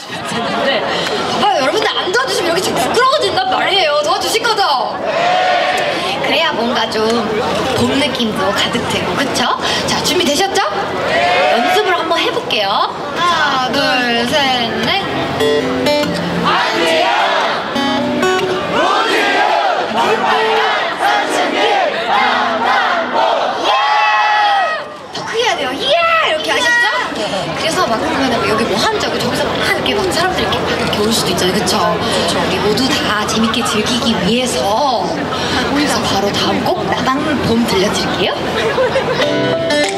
되는데 봐봐요 여러분들 안 도와주시면 이렇게 좀 부끄러워진단 말이에요. 도와주실 거죠? 그래야 뭔가 좀 봄 느낌도 가득되고 그쵸? 자 준비되셨죠? 연습을 한번 해볼게요. 하나 둘 셋 넷. 더 크게 해야 돼요. 이야 이렇게 아셨죠? 그래서 막 그러면 여기 뭐 하는 줄 알고 저기서 막 이렇게 막 사람들이 이렇게 올 수도 있잖아요. 그쵸? 우리 모두 다 재밌게 즐기기 위해서 그래서 바로 다음 곡 나방 봄 들려드릴게요.